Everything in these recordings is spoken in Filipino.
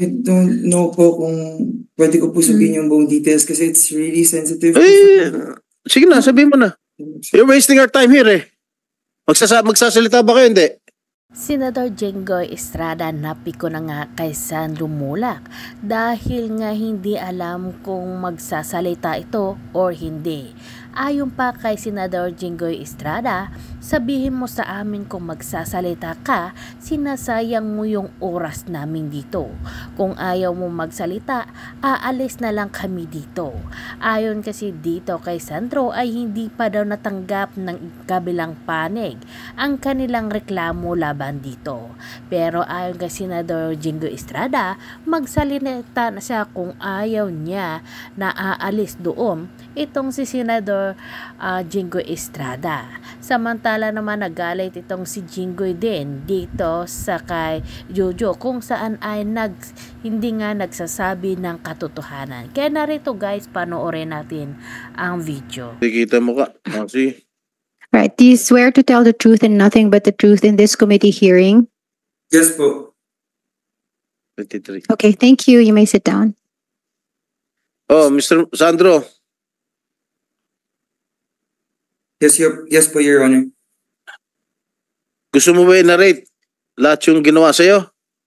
don't know po kung pwede ko po sabihin yung buong details kasi it's really sensitive. Sige na, sabihin mo na. You're wasting our time here eh. Magsasalita ba kayo? Hindi. Senador Jinggoy Estrada napiko na nga kay Sandro Mulak dahil nga hindi alam kung magsasalita ito or hindi. Ayon pa kay Senador Jinggoy Estrada, sabihin mo sa amin kung magsasalita ka, sinasayang mo yung oras namin dito. Kung ayaw mo magsalita, aalis na lang kami dito. Ayon kasi dito kay Sandro ay hindi pa daw natanggap ng kabilang panig ang kanilang reklamo laban dito. Pero ayon kay Senador Jinggoy Estrada, magsalita na siya kung ayaw niya na aalis doon itong si Senador Jinggoy Estrada. Samantala naman nagalit itong si Jinggoy din dito sa kay Jojo kung saan ay hindi nga nagsasabi ng katotohanan. Kaya narito guys, panoorin natin ang video. Kita mo ka. See? Right. Do you swear to tell the truth and nothing but the truth in this committee hearing? Yes po. 23. Okay, thank you. You may sit down. Oh, Mr. Sandro. Yes po, Your Honor. Gusto mo ba i-narrate lahat yung ginawa sa'yo?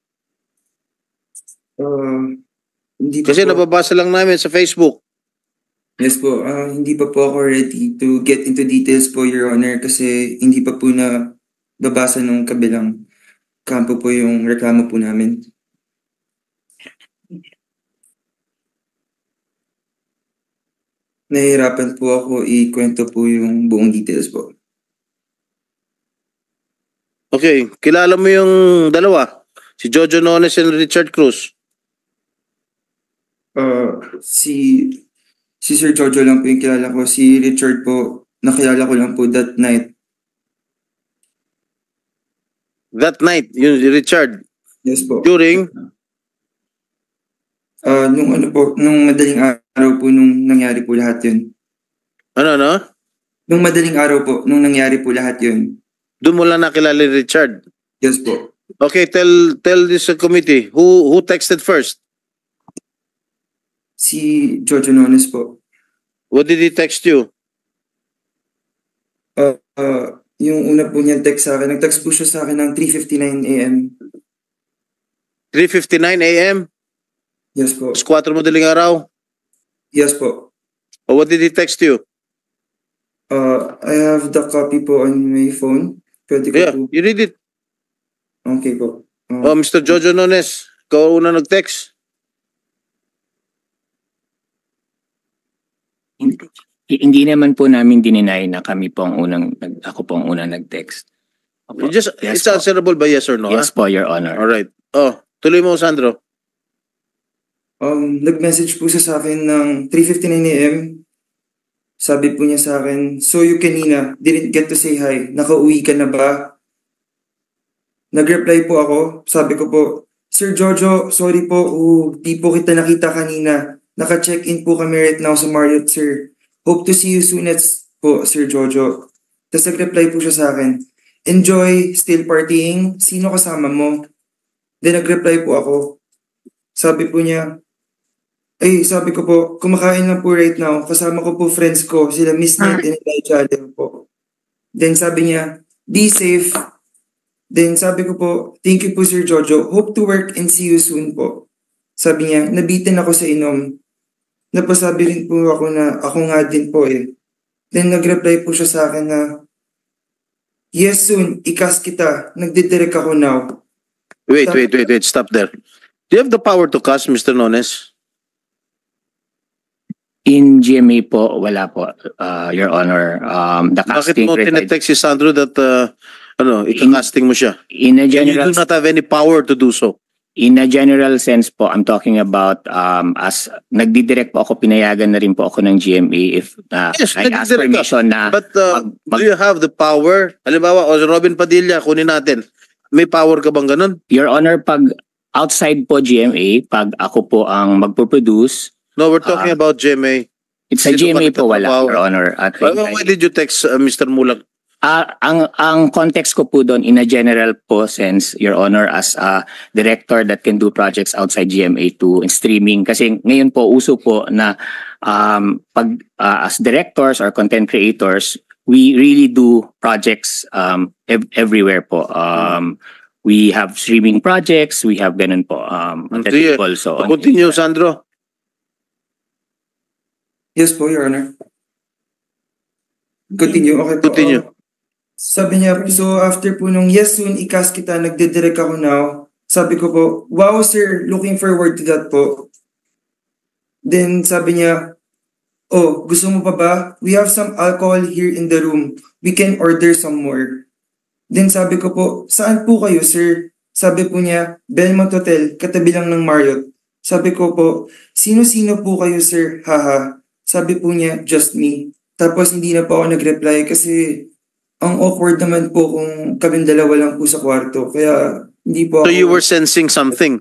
Hindi pa Kasi po. nababasa lang namin sa Facebook. Yes po, hindi pa po ako ready to get into details po, Your Honor, kasi hindi pa po na babasa ng kabilang kampo po yung reklamo po namin. Nahihirapan po ako ikwento po yung buong details po. Okay, kilala mo yung dalawa? Si Jojo Nones and Richard Cruz? Si Sir Jojo lang po yung kilala ko. Si Richard po, nakilala ko lang po that night. That night, yung Richard? Yes po. During? Nung madaling araw po nung nangyari po lahat yun. Ano? Nung madaling araw po, nung nangyari po lahat yun. Doon mo lang nakilala ni Richard? Yes po. Okay, tell this committee, who texted first? Si Jojo Nones po. What did he text you? Yung una po niya text sa akin, nag-text po siya sa akin ng 3:59 AM. 3:59 AM? Yes po. 4 madaling araw? Yes po. Or what did he text you? I have the copy po on my phone. Pwede ko po. You read it. Okay po. Mr. Jojo Nones, ikaw una nag-text? Hindi naman po namin dininay na ako po ang unang nag-text. Yes, it's answerable by yes or no? Yes po, Your Honor. Alright. Tuloy mo, Sandro. Nag-message po siya sa akin ng 3:59 AM. Sabi po niya sa akin, "So you kanina, didn't get to say hi. Nakauwi ka na ba?" Nag-reply po ako. Sabi ko po, "Sir Jojo, sorry po. Di po kita nakita kanina. Naka-check-in po kami right now sa Marriott, sir. Hope to see you soon po, Sir Jojo." Tapos nag-reply po siya sa akin, "Enjoy, still partying? Sino kasama mo?" Then nag-reply po ako. Sabi po niya, sabi ko po, "Kumakain lang po right now. Kasama ko po friends ko, sila Miss Nate and Elijah Allen po." Then sabi niya, "Be safe." Then sabi ko po, "Thank you po, Sir Jojo. Hope to work and see you soon po." Sabi niya, "Nabitin ako sa inom." Napasabi rin po ako na ako nga din po eh. Then nag-reply po siya sa akin na, "Yes soon, ikas kita. Nagdidirect ako now." Wait. Stop there. Do you have the power to cast, Mr. Nones? In GMA po, wala po, Your Honor. The Bakit casting mo tinetext si Sandro that ika-casting mo siya? in a And you general do not have any power to do so. In a general sense po, I'm talking about as nagdidirect po ako, pinayagan na rin po ako ng GMA if Yes, I ask nagdidirect ka. permission na But do you have the power? Halimbawa, Robin Padilla, kunin natin. May power ka bang ganun? Your Honor, pag outside po GMA, pag ako po ang magpo-produce, No, we're talking about GMA. it's a Sino GMA ka po wala, nagtatrabaho? Your Honor. At Why did you text Mr. Mulak? Ang context ko po doon in a general po sense, Your Honor, as a director that can do projects outside GMA2 and streaming. Kasi ngayon po, uso po na as directors or content creators, we really do projects everywhere po. We have streaming projects, we have ganun po. Sige. Also. Continue, Sandro. Yes po, Your Honor. Continue, okay po. Continue. Sabi niya, so after po nung yes soon, ikas kita, nagdidirect ako now. Sabi ko po, wow sir, looking forward to that po. Then sabi niya, oh, gusto mo pa ba? We have some alcohol here in the room. We can order some more. Then sabi ko po, saan po kayo sir? Sabi po niya, Belmont Hotel, katabi lang ng Marriott. Sabi ko po, sino-sino po kayo sir? Haha. Sabi po niya, just me. Tapos hindi na po ako nag-reply kasi ang awkward naman po kung kaming dalawa lang po sa kwarto. Kaya hindi po ako... So you were sensing something?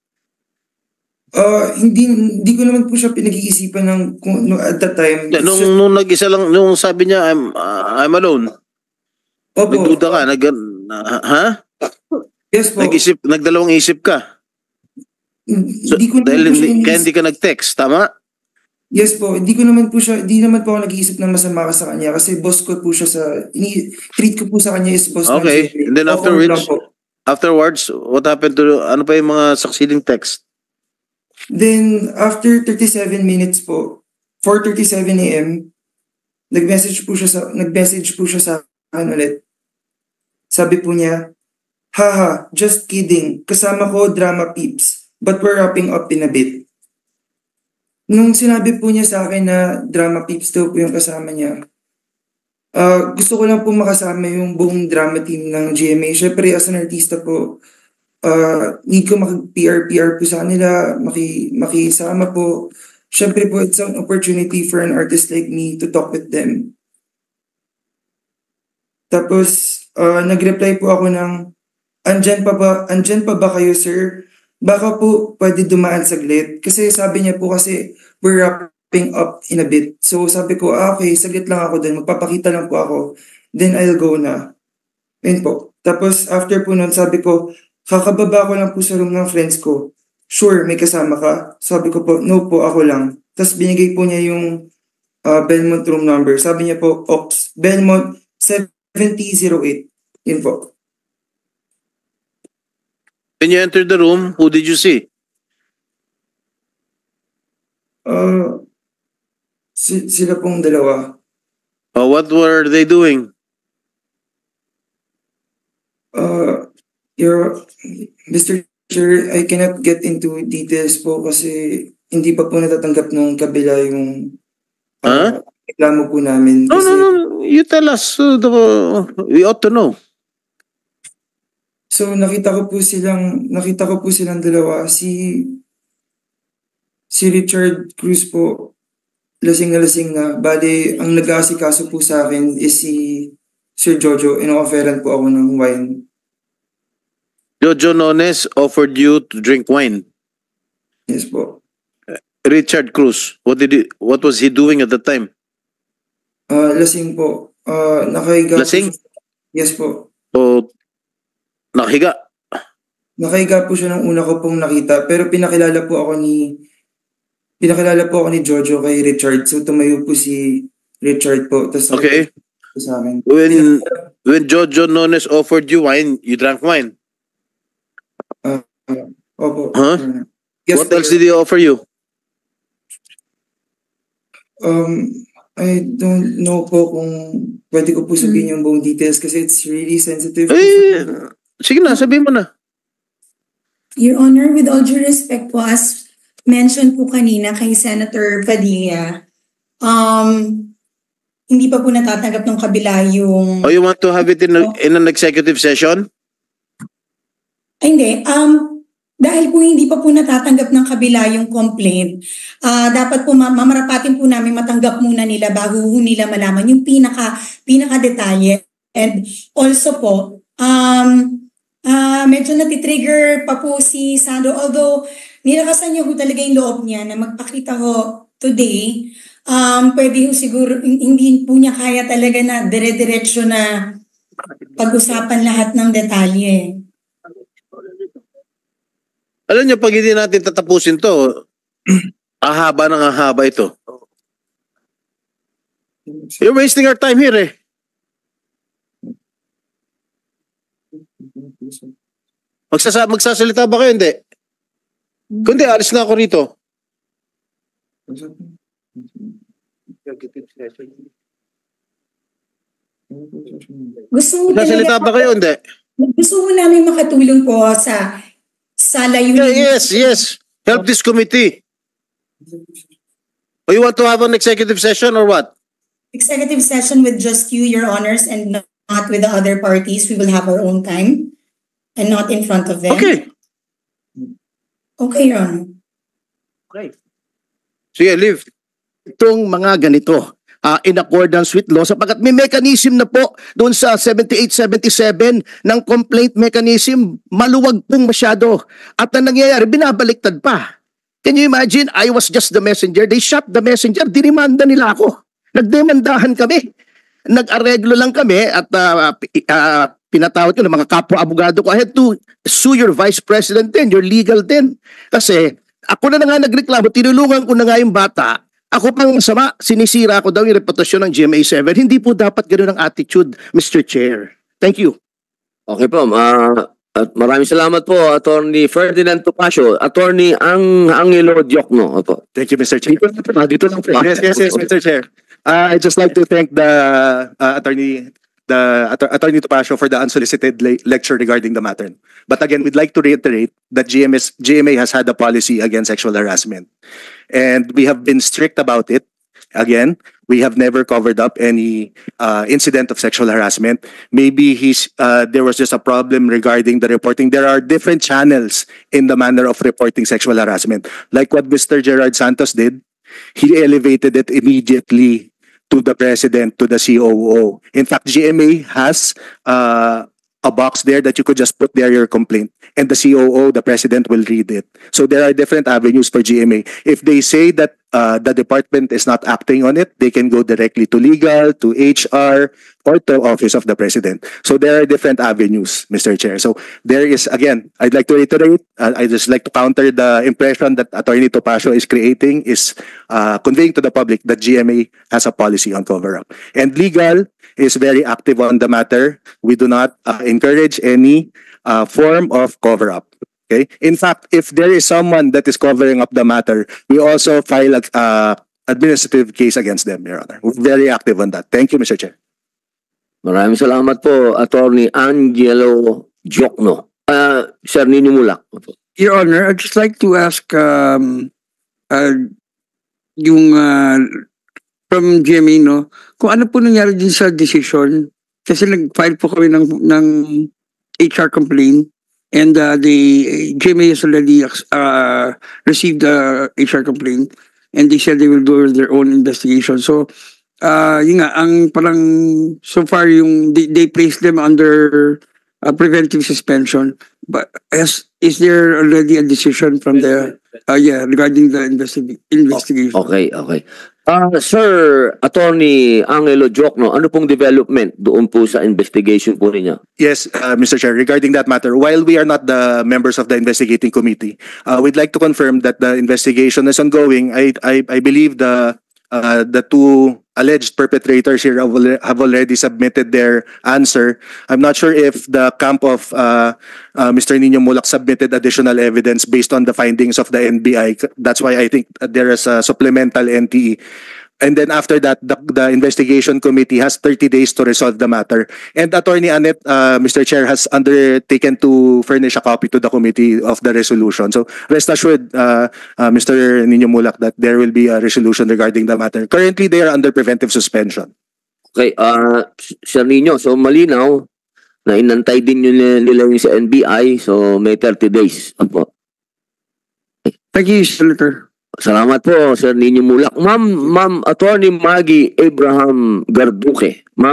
Hindi ko naman po siya pinag-iisipan ng at that time. Nung nag-isa lang, nung sabi niya, I'm alone. Opo. Nagduda ka, ha? Yes po. Nagdalawang isip ka. So, Hindi ko dahil naman po siya kaya hindi ka nag-text, tama? Yes po, hindi naman po ako nag-iisip ng masama ka sa kanya kasi boss ko po siya treat ko po sa kanya is boss. Okay, and then afterwards, what happened to, ano pa yung mga succeeding text? Then, after 37 minutes po, 4:37 a.m., nag-message po siya sa akin ulit. Sabi po niya, haha, just kidding, kasama ko drama peeps, but we're wrapping up in a bit. Nung sinabi po niya sa akin na drama peeps daw po yung kasama niya, gusto ko lang po makasama yung buong drama team ng GMA. Syempre, as an artista po, need ko makipr po sa kanila, makisama po. Syempre po, it's an opportunity for an artist like me to talk with them. Tapos, nag-reply po ako ng, andyan pa ba kayo, sir? Baka po pwede dumaan saglit. Kasi sabi niya po kasi we're wrapping up in a bit. So sabi ko, okay, saglit lang ako dun. Magpapakita lang po ako. Then I'll go na. Yun po. Tapos after po nun, sabi ko, kakababa ko lang po sa room ng friends ko. Sure, may kasama ka? Sabi ko po, no po, ako lang. Tapos binigay po niya yung Belmont room number. Sabi niya po, Ops, Belmont 7008. Yun po. When you entered the room, who did you see? Sila pong dalawa. What were they doing? Mr. Chair, I cannot get into details po kasi hindi pa po natatanggap ng kabila yung reklamo po namin. Kasi, No. You tell us. We ought to know. So nakita ko po silang dalawa. Si Richard Cruz po, lasing na. Bale, ang nag-aasikaso po sa akin is si Sir Jojo. Ino-offeran po ako ng wine. Jojo Nones offered you to drink wine. Yes po. Richard Cruz, what was he doing at the time? Lasing po. Nakahiga Lasing? po siya. Yes po. So, nakahiga? Nakahiga po siya nung una ko pong nakita. Pero pinakilala po ako ni Jojo kay Richard. So tumayo po si Richard po. Tas Okay. Sa akin. When Jojo Nones offered you wine, you drank wine? Opo. Huh? Yes, What else did he offer you? I don't know po kung pwede ko po sabihin yung buong details kasi it's really sensitive. Sige na, sabihin mo na. Your Honor, with all due respect po, as mentioned po kanina kay Senator Padilla, hindi pa po natatanggap ng kabila yung... You want to have it in an executive session? Ay, hindi. Dahil po hindi pa po natatanggap ng kabila yung complaint, dapat po mamarapatin po namin matanggap muna nila bago nila malaman yung pinaka-detalye. And also po, medyo natitrigger pa po si Sandro. Although nilakasan niya po talaga yung loob niya na magpakita ho today, pwede ho siguro, hindi po niya kaya talaga na dire-diretso na pag-usapan lahat ng detalye. Alam niyo, pag hindi natin tatapusin to, ahaba ng ahaba ito. You're wasting our time here eh. Magsasalita ba kayo? Hindi. Kundi, alis na ako rito. Magsasalita ba kayo? Hindi. Gusto mo namin makatulong po sa layunin. Yes. Help this committee. Or you want to have an executive session or what? Executive session with just you, Your Honors, and not with the other parties. We will have our own time and not in front of them. Okay. Okay, Your Honor. Sige, leave. Itong mga ganito in accordance with law sapagkat may mechanism na po doon sa 78-77 ng complaint mechanism, maluwag pong masyado. At ang nangyayari, binabaliktad pa. Can you imagine? I was just the messenger. They shot the messenger. Dinimanda nila ako. Nagdemandahan kami. Nag-areglo lang kami at pinatawag ko ng mga kapwa-abogado ko. I had to sue your vice president din, your legal din. Kasi ako na nga nagreklamo, tinulungan ko na nga yung bata. Ako pang masama, sinisira ko daw yung reputasyon ng GMA7. Hindi po dapat ganoon ang attitude, Mr. Chair. Thank you. Okay po, at maraming salamat po, Attorney Ferdinand Topacio. Attorney Angelo Diokno. Opo. Thank you, Mr. Chair. Dito lang po. Yes, Mr. Chair. I'd just like to thank the Attorney Topacio for the unsolicited lecture regarding the matter. But again, we'd like to reiterate that GMA has had a policy against sexual harassment. And we have been strict about it. Again, we have never covered up any incident of sexual harassment. Maybe there was just a problem regarding the reporting. There are different channels in the manner of reporting sexual harassment. Like what Mr. Gerard Santos did, he elevated it immediately to the president, to the COO. In fact, GMA has a box there that you could just put there your complaint, and the COO, the president, will read it. So there are different avenues for GMA. If they say that the department is not acting on it, they can go directly to legal, to HR, or to office of the president. So there are different avenues, Mr. Chair. So there is, again, I'd like to reiterate, I'd just like to counter the impression that Attorney Topacio is creating, is conveying to the public that GMA has a policy on cover-up. And legal is very active on the matter. We do not encourage any form of cover-up. Okay. In fact, if there is someone that is covering up the matter, we also file a administrative case against them, Your Honor. We're very active on that. Thank you, Mr. Chair. Maraming salamat po, Attorney Angelo Diokno. Sir Nino Mulak. Opo. Your Honor, I'd just like to ask yung from GMA, no, kung ano po nangyari din sa decision, kasi nag-file po kami ng HR complaint, and the GMA has already received the HR complaint, and they said they will do their own investigation. So, yun nga, ang parang, so far, they placed them under preventive suspension. But is there already a decision from the, regarding the investigation? Okay. Sir Attorney Angelo Diokno, ano pong development doon po sa investigation po niya? Yes, Mr. Chair, regarding that matter, while we are not the members of the investigating committee, we'd like to confirm that the investigation is ongoing. I believe the two alleged perpetrators here have already submitted their answer. I'm not sure if the camp of Mr. Nino Mulak submitted additional evidence based on the findings of the NBI. That's why I think there is a supplemental NTE. And then after that, the investigation committee has 30 days to resolve the matter. And Attorney Annette, Mr. Chair, has undertaken to furnish a copy to the committee of the resolution. So rest assured, Mr. Nino Mulak, that there will be a resolution regarding the matter. Currently, they are under preventive suspension. Okay, Sir Nino, so malinaw na inantay din nila yung sa NBI, so may 30 days. Opo. Thank you, Senator. Salamat po, Sir Nino Mulak. Ma'am Attorney Maggie Abraham Garduque. Ma'am?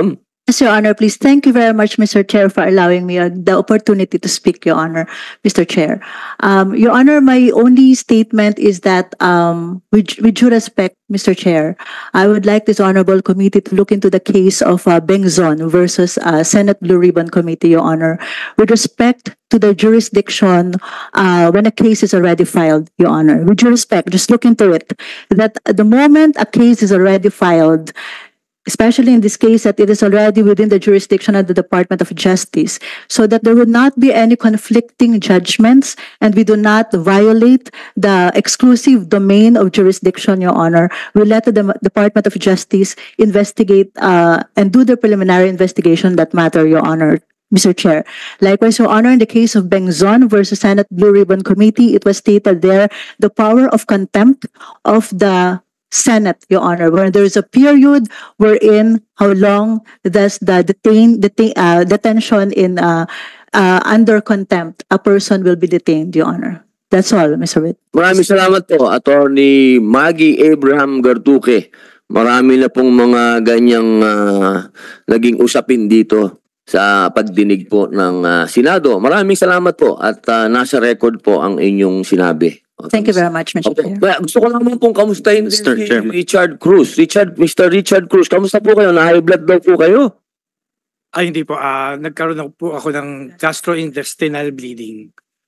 Yes, Your Honor, please. Thank you very much, Mr. Chair, for allowing me the opportunity to speak, Your Honor, Mr. Chair. Your Honor, my only statement is that, with due respect, Mr. Chair, I would like this honorable committee to look into the case of Bengzon versus Senate Blue Ribbon Committee, Your Honor, with respect to the jurisdiction when a case is already filed, Your Honor. With due respect, just look into it. That the moment a case is already filed, especially in this case that it is already within the jurisdiction of the Department of Justice, so that there would not be any conflicting judgments and we do not violate the exclusive domain of jurisdiction, Your Honor. We let the Department of Justice investigate and do the preliminary investigation that matter, Your Honor. Mr. Chair. Likewise, Your Honor, in the case of Bengzon versus Senate Blue Ribbon Committee, it was stated there the power of contempt of the Senate, Your Honor, where there is a period wherein how long does the detention in under contempt a person will be detained, Your Honor. That's all, Mr. Witt. Maraming salamat po, Attorney Maggie Abraham Garduque. Marami na pong mga ganyang naging usapin dito sa pagdinig po ng Senado. Maraming salamat po at nasa record po ang inyong sinabi. Thank you very much, Mr. Chair. Gusto ko lang pong kamustahin si Chairman. Richard Cruz. Mr. Richard Cruz, kamusta po kayo? Na-high blood daw po kayo? Ay, hindi po. Nagkaroon na po ako ng gastrointestinal bleeding.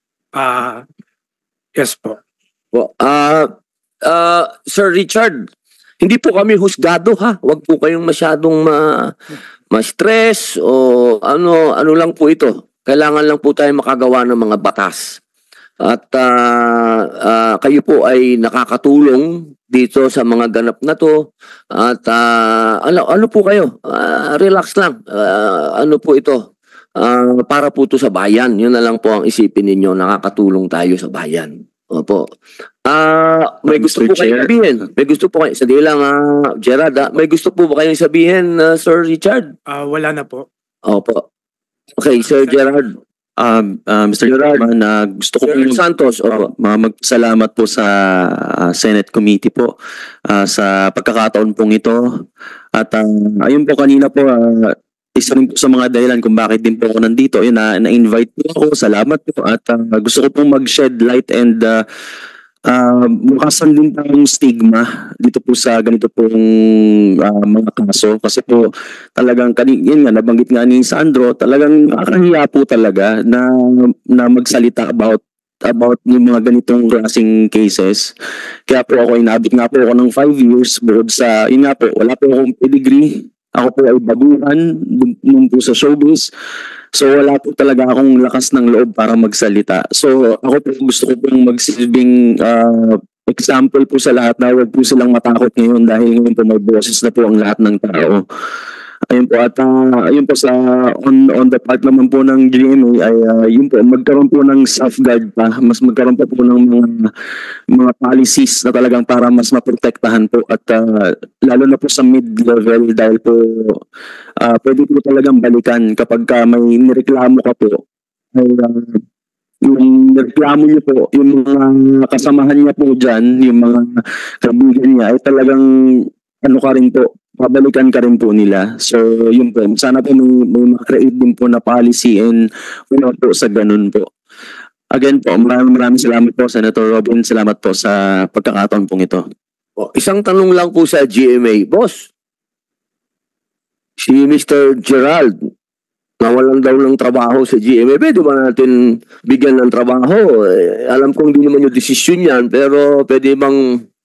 Yes po. Sir Richard, hindi po kami husgado ha. Huwag po kayong masyadong ma-stress o ano lang po ito. Kailangan lang po tayo makagawa ng mga batas. At kayo po ay nakakatulong dito sa mga ganap na to. At ano po kayo? Relax lang. Ano po ito? Para po to sa bayan. Yun na lang po ang isipin ninyo. Nakakatulong tayo sa bayan. Opo. May gusto po kayong sabihin? May gusto po kayo? Sadili lang, Gerard. May gusto po ba kayong sabihin, Sir Richard? Wala na po. Opo. Okay, Sir Gerard. Mr. Chairman, gusto ko Sir Santos, magpasalamat po sa Senate Committee po sa pagkakataon pong ito. At ayun po kanina po, isa rin po sa mga dahilan kung bakit din po ako nandito. Yun, na-invite po ako, salamat po. At gusto ko pong mag-shed light and bukasan din tayong stigma dito po sa ganito pong mga kaso kasi po talagang yun nga nabanggit nga ni Sandro, talagang nakakahiya po talaga na magsalita about yung mga ganitong klaseng cases. Kaya po ako inabot nga po ako ng 5 years bukod sa yun nga po, wala po akong pedigree. Ako po ay baguhan nung po sa showbiz. So wala po talaga akong lakas ng loob para magsalita. So ako po gusto ko pong magsilbing example po sa lahat na huwag po silang matakot ngayon dahil ngayon po may boses na po ang lahat ng tao. Ayun po at ayun po sa on the part naman po ng GMA ay yun po magkaroon po ng safeguard pa, mas magkaroon pa po ng mga policies na talagang para mas maprotektahan po at lalo na po sa mid-level dahil po pwede po talagang balikan kapag may nireklamo ka po ay yung reklamo niyo po, yung mga kasamahan niya po dyan, yung mga kaibigan niya ay talagang ano ka rin po, pabalikan ka rin po nila. So, yun po. Sana po may ma-create din po na policy and ano po sa ganun po. Again po, maraming salamat po, Senator Robin. Salamat po sa pagkakataon pong ito. Isang tanong lang po sa GMA. Boss, si Mr. Gerald, nawalan daw ng trabaho sa GMA. Pwede ba natin bigyan ng trabaho? Alam kong hindi naman yung desisyon yan, pero pwede bang